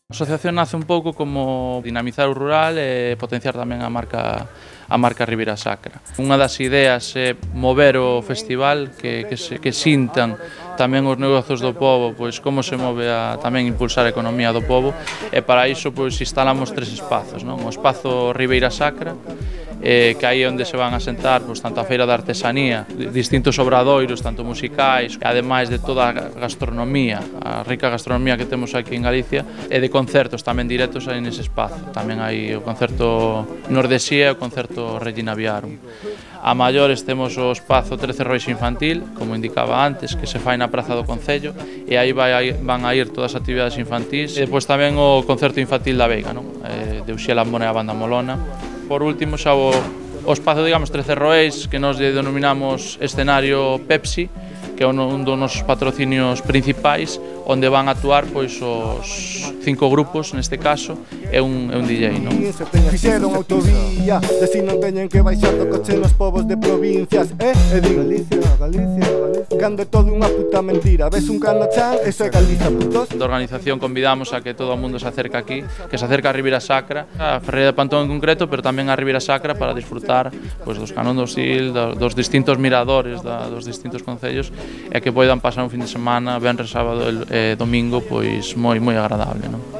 A asociación nace un pouco como dinamizar o rural e potenciar tamén a marca Ribeira Sacra. Unha das ideas é mover o festival, que sintan tamén os negocios do pobo, pois como se move a tamén impulsar a economía do pobo, e para iso pois instalamos tres espazos, non? O espazo Ribeira Sacra, que aí é onde se van a sentar pois, tanto a feira de artesanía, distintos obradoiros, tanto musicais, ademais de toda a gastronomía, a rica gastronomía que temos aquí en Galicia, e de concertos tamén directos aí nese espazo. Tamén hai o concerto Nordesía e o concerto Regina Viarum. A maiores temos o espazo 13 Rois Infantil, como indicaba antes, que se fai na Praza do Concello, e aí van a ir todas as actividades infantís, e depois tamén o concerto infantil da Veiga, non? De Uxiel Ambona e a Banda Molona. Por último, xa o espazo, digamos, 13 Rois, que nos denominamos escenario Pepsi, que é un dos nosos patrocinios principais, onde van a actuar pois, os 5 grupos, neste caso, é un DJ, non? Fixeron autovía, desi non teñen que baixar do coche nos povos de provincias, e digo Galicia, cando é todo unha puta mentira, ves un cano chan, eso é Galicia, putos. Da organización convidamos a que todo o mundo se acerque aquí, que se acerque a Ribeira Sacra, a Ferreira de Pantón en concreto, pero tamén a Ribeira Sacra para disfrutar pois, dos canón do Sil, dos distintos miradores dos distintos concellos, e que poidan pasar un fin de semana, venres, sábado e domingo, pois moi agradable, non?